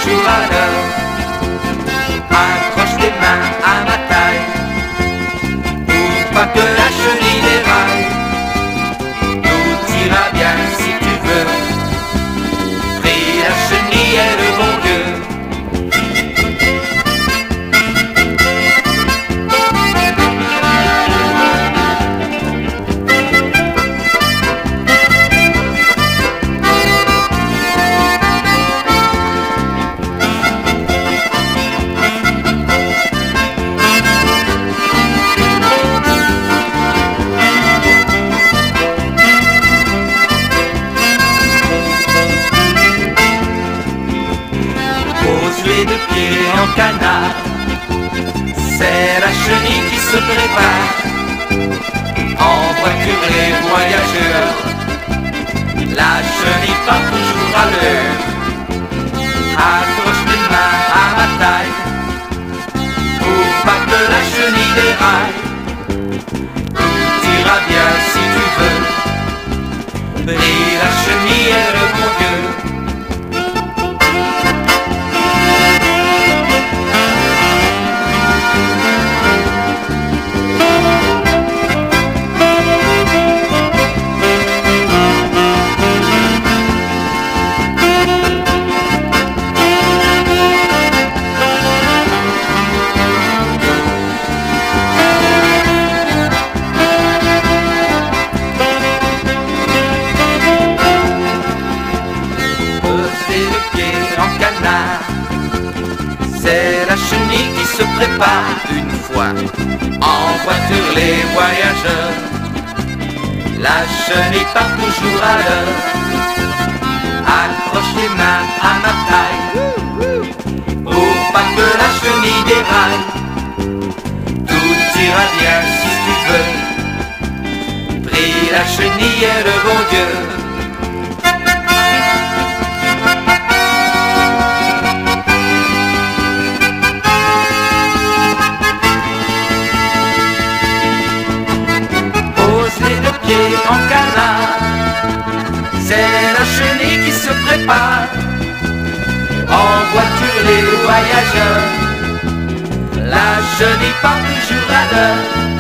toujours à l'heure. Accroche tes mains à ma taille pour pas que la chenille déraille. Tout ira bien si tu veux. Prie la chenille et le bon Dieu. Les deux pieds en canard, c'est la chenille qui se prépare. En voiture les voyageurs, la chenille part toujours à l'heure. Accroche tes mains à ma taille pour pas que la chenille déraille. Tout ira bien si tu veux. Prie la chenille et le bon Dieu. C'est la chenille qui se prépare une fois. En voiture les voyageurs, la chenille part toujours à l'heure. Accroche les mains à ma taille pour pas que la chenille déraille. Tout ira bien si tu veux. Prie la chenille et le bon Dieu. En canard, c'est la chenille qui se prépare. En voiture les voyageurs, la chenille part toujours à l'heure.